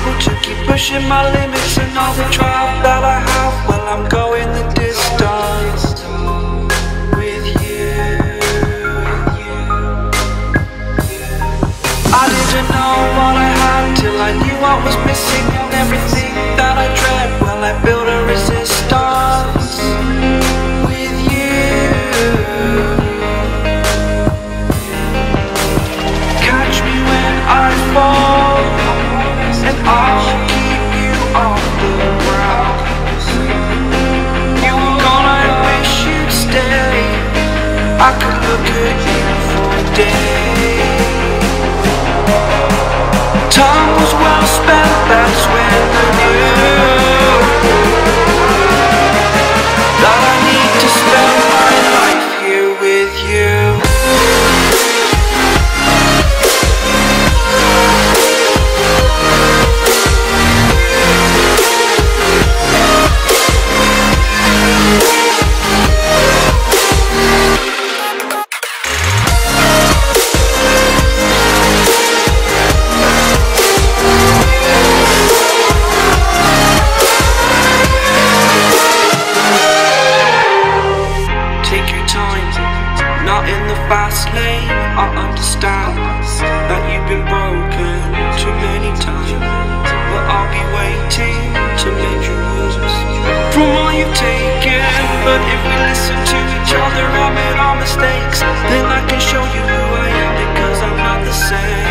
able to keep pushing my limits, and all the drive that I have, well, I'm going the distance with you. I didn't know what I had till I knew what was missing, and everything that I dread, well, I built a resistance with you. Catch me when I fall, and I'll keep you off the ground. You were gone, I wish you'd stay. I could look at you for days. Time was well spent, that's when I knew that I need to spend my life here with you. Not in the fast lane, I understand that you've been broken too many times, but I'll be waiting to mend your wounds from all you've taken. But if we listen to each other, admit our mistakes, then I can show you who I am, because I'm not the same.